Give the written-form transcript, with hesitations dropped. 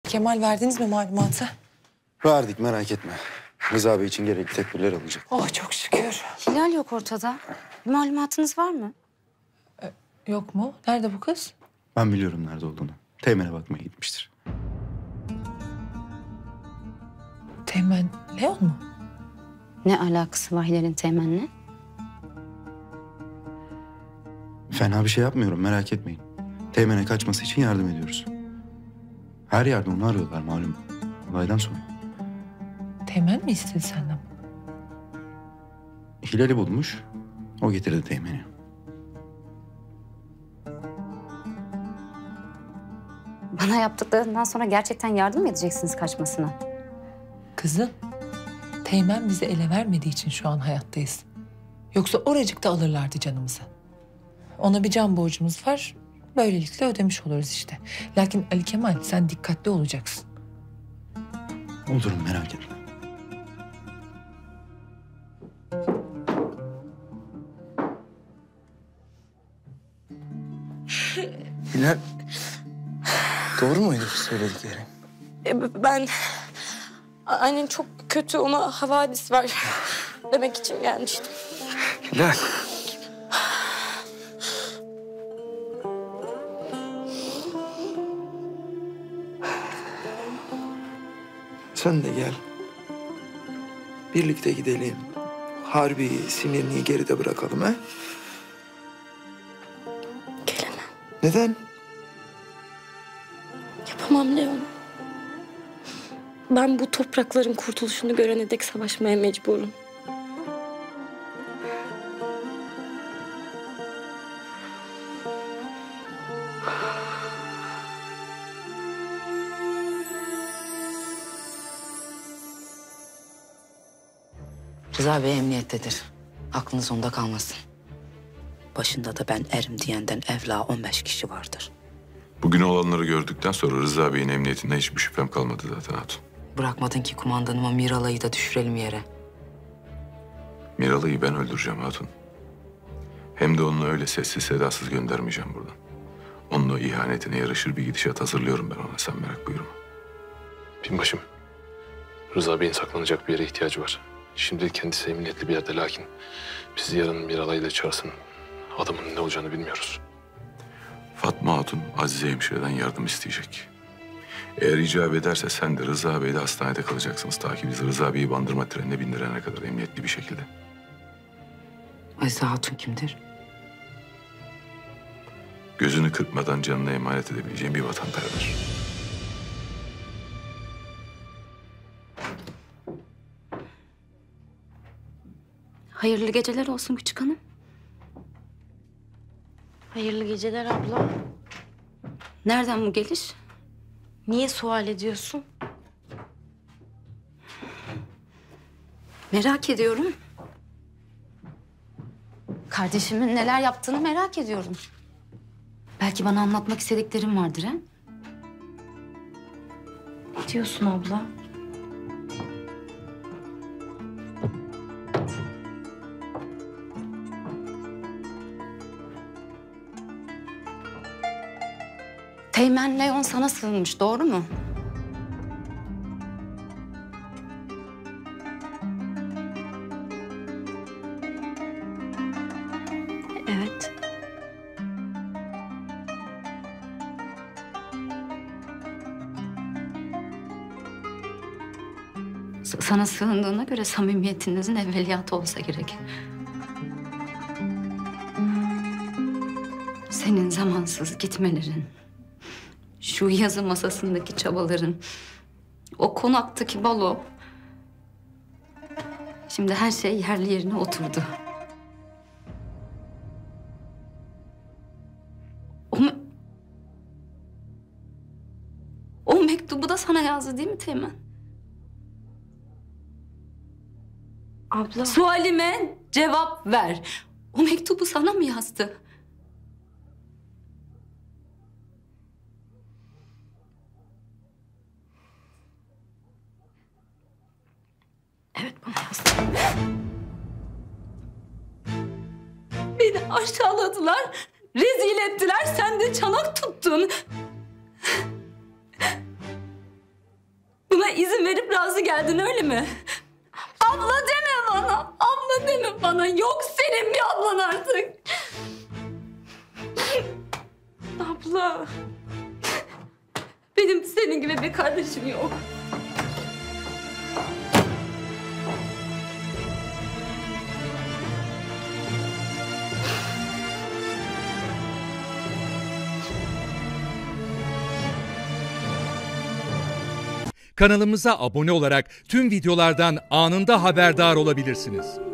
Kemal, verdiniz mi malumatı? Verdik, merak etme. Rıza Bey için gerekli tedbirler alınacak. Oh çok şükür. Hilal yok ortada. Bir malumatınız var mı? Yok mu? Nerede bu kız? Ben biliyorum nerede olduğunu. Teğmen'e bakmaya gitmiştir. Teğmen Leon mu? Ne alakası var Hilal'in Teğmen'le? Fena bir şey yapmıyorum, merak etmeyin. Teğmen'e kaçması için yardım ediyoruz. Her yerde onu arıyorlar malum. Olaydan sonra. Teğmen mi istedi senden? Hilal'i bulmuş. O getirdi Teğmen'i. Bana yaptıklarından sonra gerçekten yardım mı edeceksiniz kaçmasına? Kızım, Teğmen bizi ele vermediği için şu an hayattayız. Yoksa oracıkta alırlardı canımızı. Ona bir can borcumuz var. Böylelikle ödemiş oluruz işte. Lakin Ali Kemal, sen dikkatli olacaksın. Olurum, merak etme. Hilal, doğru muydu söyledikleri? Ben... Annem çok kötü, ona havadis var demek için gelmiştim. Hilal. Sen de gel. Birlikte gidelim. Harbiyi, sinirini geride bırakalım ha? Gelemem. Neden? Yapamam Leon. Ben bu toprakların kurtuluşunu görene dek savaşmaya mecburum. Rıza Bey emniyettedir. Aklınız onda kalmasın. Başında da ben erim diyenden evla 15 kişi vardır. Bugün olanları gördükten sonra Rıza Bey'in emniyetinden hiçbir şüphem kalmadı zaten hatun. Bırakmadın ki kumandanıma Miralay'ı da düşürelim yere. Miralay'ı ben öldüreceğim hatun. Hem de onu öyle sessiz sedasız göndermeyeceğim buradan. Onun o ihanetine yaraşır bir gidişat hazırlıyorum ben ona, sen merak buyurma. Binbaşım, Rıza Bey'in saklanacak bir yere ihtiyacı var. Şimdi kendisi emniyetli bir yerde, lakin bizi yarın Miralay'ı da çağırsın. Adamın ne olacağını bilmiyoruz. Fatma Hatun Azize hemşireden yardım isteyecek. Eğer icap ederse sen de Rıza Bey'le hastanede kalacaksınız. Ta ki biz Rıza Bey'i bandırma trenine bindirene kadar emniyetli bir şekilde. Azize Hatun kimdir? Gözünü kırpmadan canına emanet edebileceğin bir vatanperver. Hayırlı geceler olsun küçük hanım. Hayırlı geceler abla. Nereden bu geliş? Niye sual ediyorsun? Merak ediyorum. Kardeşimin neler yaptığını merak ediyorum. Belki bana anlatmak istediklerim vardır ha? Ne diyorsun abla? Teğmen Leon sana sığınmış, doğru mu? Evet. Sana sığındığına göre samimiyetinizin evveliyatı olsa gerek. Senin zamansız gitmelerin, şu yazı masasındaki çabaların, o konaktaki balo. Şimdi her şey yerli yerine oturdu. O mektubu da sana yazdı değil mi Teğmen? Abla. Sualime cevap ver. O mektubu sana mı yazdı? Evet, bana yazdı. Beni aşağıladılar, rezil ettiler. Sen de çanak tuttun. izin verip razı geldin öyle mi? Abla deme bana. Abla deme bana. Yok senin bir ablan artık. Abla. Benim senin gibi bir kardeşim yok. Kanalımıza abone olarak tüm videolardan anında haberdar olabilirsiniz.